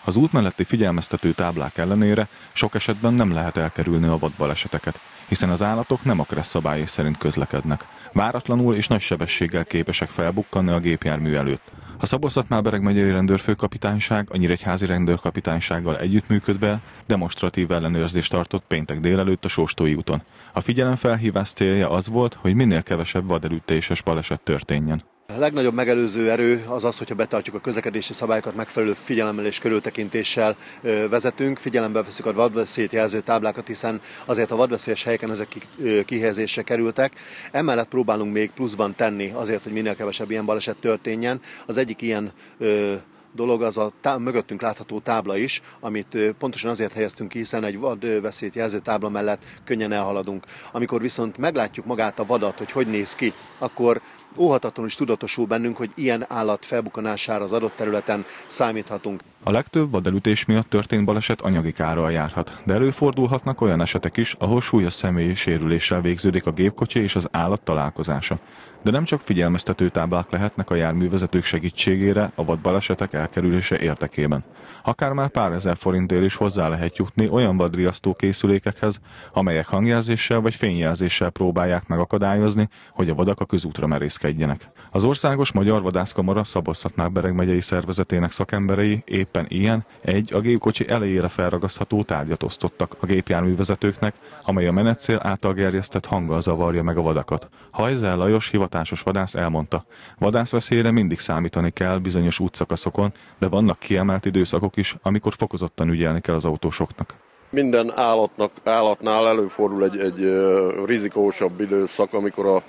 Az út melletti figyelmeztető táblák ellenére sok esetben nem lehet elkerülni a vadbaleseteket, hiszen az állatok nem a kressz szabályai szerint közlekednek. Váratlanul és nagy sebességgel képesek felbukkanni a gépjármű előtt. A Szabolcs-Szatmár-Bereg megyei rendőrfőkapitányság a Nyíregyházi rendőrkapitánysággal együttműködve demonstratív ellenőrzést tartott péntek délelőtt a Sóstói úton. A figyelemfelhívás célja az volt, hogy minél kevesebb vaderütéses baleset történjen. A legnagyobb megelőző erő az az, hogyha betartjuk a közlekedési szabályokat, megfelelő figyelemmel és körültekintéssel vezetünk, figyelembe veszük a vadveszélyt jelző táblákat, hiszen azért a vadveszélyes helyeken ezek kihelyezésre kerültek. Emellett próbálunk még pluszban tenni azért, hogy minél kevesebb ilyen baleset történjen. Az egyik ilyen dolog az a mögöttünk látható tábla is, amit pontosan azért helyeztünk ki, hiszen egy vadveszélyt jelző tábla mellett könnyen elhaladunk. Amikor viszont meglátjuk magát a vadat, hogy néz ki, akkor óhatatlanul is tudatosul bennünk, hogy ilyen állat felbukkanására az adott területen számíthatunk. A legtöbb vadelütés miatt történt baleset anyagi kárral járhat, de előfordulhatnak olyan esetek is, ahol súlyos személyi sérüléssel végződik a gépkocsi és az állat találkozása. De nem csak figyelmeztető táblák lehetnek a járművezetők segítségére a vadbalesetek elkerülése érdekében. Akár már pár ezer forintért is hozzá lehet jutni olyan vadriasztó készülékekhez, amelyek hangjelzéssel vagy fényjelzéssel próbálják megakadályozni, hogy a vadak a közútra merészkedjenek. Az Országos Magyar Vadászkamara Szabolcs-Szatmár-Bereg megyei szervezetének szakemberei éppen ilyen a gépkocsi elejére felragasztható tárgyat osztottak a gépjárművezetőknek, amely a menetcél által gerjesztett hanggal zavarja meg a vadakat. Hajzel Lajos hivatásos vadász elmondta, vadászveszélyre mindig számítani kell bizonyos útszakaszokon, de vannak kiemelt időszakok is, amikor fokozottan ügyelni kell az autósoknak. Minden állatnál előfordul egy rizikósabb időszak, amikor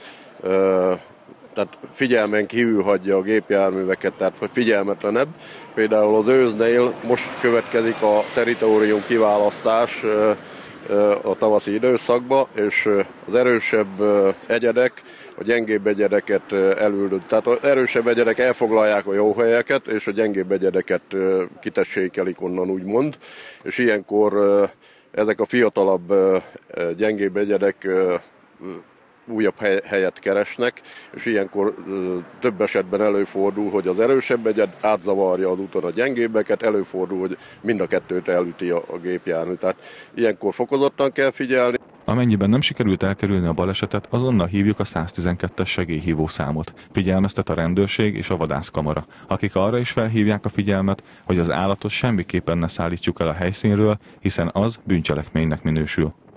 tehát figyelmen kívül hagyja a gépjárműveket, tehát figyelmetlenebb. Például az ősznél most következik a teritorium kiválasztás a tavaszi időszakba, és az erősebb egyedek a gyengébb egyedeket elüldött. Tehát az erősebb egyedek elfoglalják a jó helyeket, és a gyengébb egyedeket kitessékelik onnan, úgymond. És ilyenkor ezek a fiatalabb, gyengébb egyedek újabb helyet keresnek, és ilyenkor több esetben előfordul, hogy az erősebb egyed átzavarja az úton a gyengébbeket, előfordul, hogy mind a kettőt elüti a gépjármű. Tehát ilyenkor fokozottan kell figyelni. Amennyiben nem sikerült elkerülni a balesetet, azonnal hívjuk a 112-es segélyhívó számot. Figyelmeztet a rendőrség és a vadászkamara, akik arra is felhívják a figyelmet, hogy az állatot semmiképpen ne szállítsuk el a helyszínről, hiszen az bűncselekménynek minősül.